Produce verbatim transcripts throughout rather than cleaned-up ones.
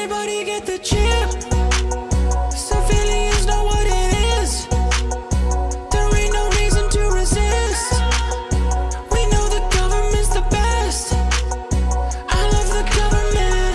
Everybody get the chip. Civilians know what it is. There ain't no reason to resist. We know the government's the best. I love the government.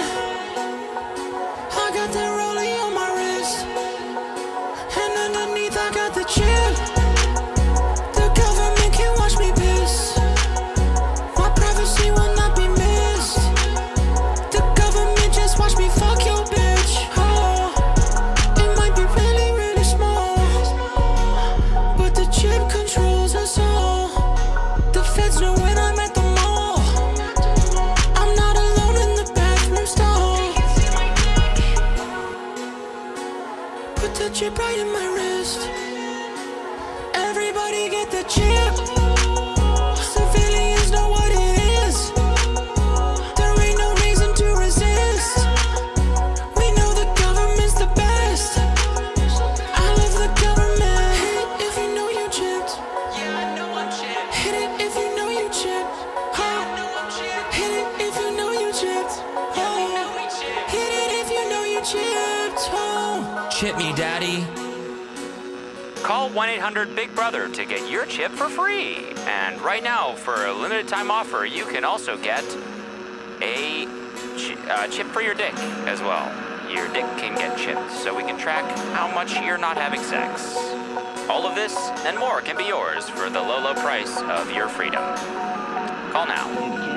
I got that rollie on my wrist, and underneath I got the chip. The government can't watch me piss. My privacy will not be missed. The government just watch me fuck your bitch. Oh, it might be really, really small, but the chip controls us all. The feds know when I'm at the mall. I'm not alone in the bathroom stall. Put the chip right in my wrist. Everybody get the chip. Civilians know what it is. There ain't no reason to resist. We know the government's the best. I love the government. Hit it if you know you chipped. Yeah, I know I'm chipped. Hit it if you know you chipped. Yeah, I know I'm chipped. Hit it if you know you chipped. Yeah, I know we chipped. Hit it if you know you chipped. Oh. Chip me, daddy. Call one eight hundred big brother to get your chip for free. And right now, for a limited time offer, you can also get a chi uh, chip for your dick as well. Your dick can get chipped, so we can track how much you're not having sex. All of this and more can be yours for the low, low price of your freedom. Call now.